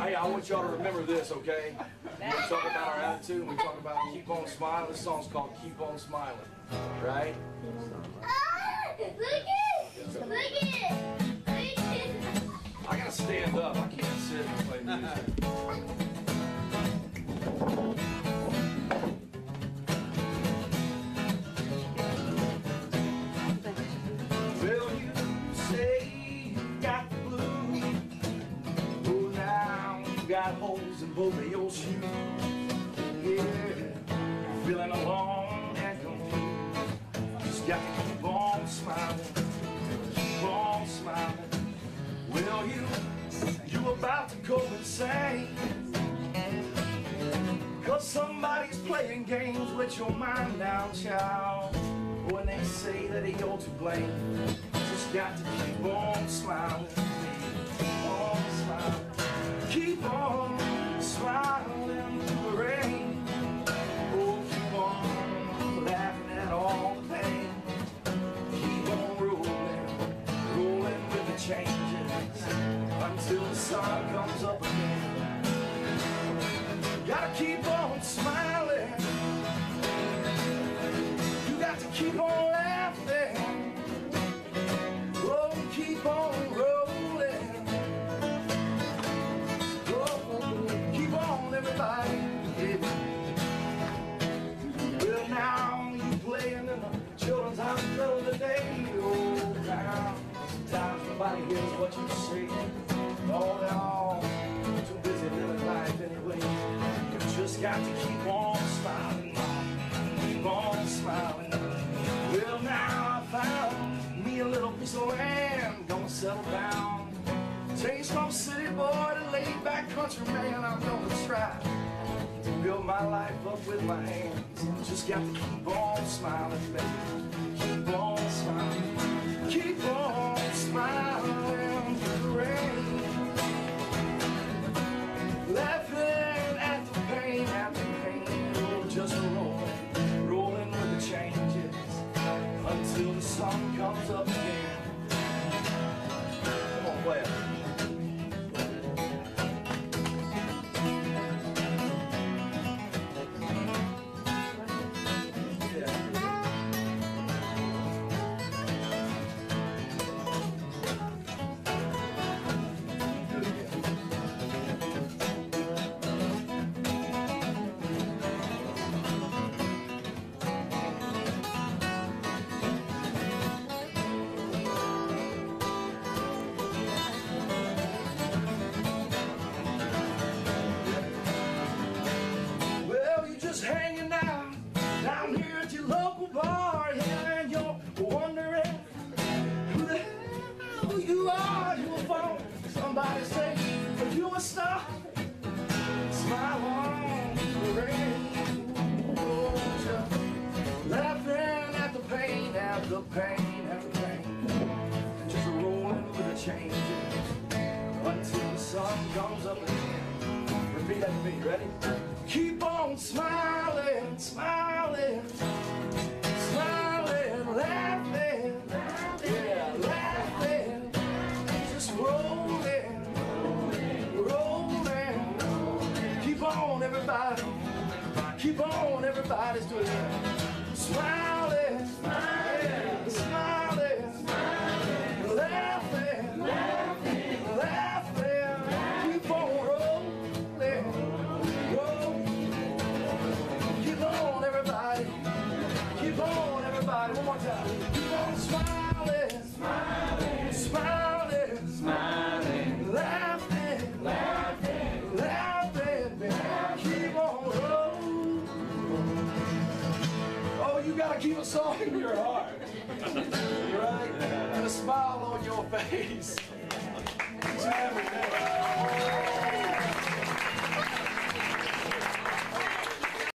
Hey, I want y'all to remember this, okay? We talk about our attitude, and we talk about keep on smiling. This song's called Keep On Smiling, right? Look it! I gotta stand up. I can't sit and play music. Well, you say you got the blues. Oh, now you got holes in both of your shoes. Yeah, you're feeling alone and confused. Just got to keep on smiling. Keep on smiling. Well, you about to go insane, 'cause somebody's playing games with your mind now, child. When they say that you're to blame, just got to keep on smiling. Keep on smiling. Keep on smiling through the rain. Oh, keep on laughing at all the pain. Keep on rolling with the changes until the sun comes up again. Gotta keep on smiling. You got to keep on laughing. Oh, keep on rolling. Oh, keep on, everybody. Well, now you playing in the children's hospital today. Oh, now sometimes nobody hears what you say. Oh, they're all too busy living life anyway. You just got to keep on smiling, keep on smiling. Well, now I found me a little piece of land, gonna settle down. Change from city boy to laid back country man. I'm gonna try to build my life up with my hands. Just got to keep on smiling, baby. Keep on smiling. Keep on smiling through the rain. Laughing at the pain, oh, just rolling with the changes until the sun comes up again. Come on, play it. Hanging out down here at your local bar, yeah, and you're wondering who the hell you are. You a phone, somebody say, are you a star? Smile on the rain, oh, just laughing at the pain, and just rolling with the changes until the sun comes up again. Repeat after me, ready? Keep on smiling, smiling, smiling, laughing, yeah, laughing, just rolling, rolling. Keep on, everybody. Keep on, everybody's doing it. Smiling, smiling, smiling, smiling, laughing, laughing, laughing. Keep on rolling. Keep on, everybody. Keep on, everybody. One more time. Keep on smiling, smiling, smiling, smiling, laughing, laughing, laughing. Keep on rolling. Oh, you gotta keep a song in your heart, right? And a smile on your face each and every day.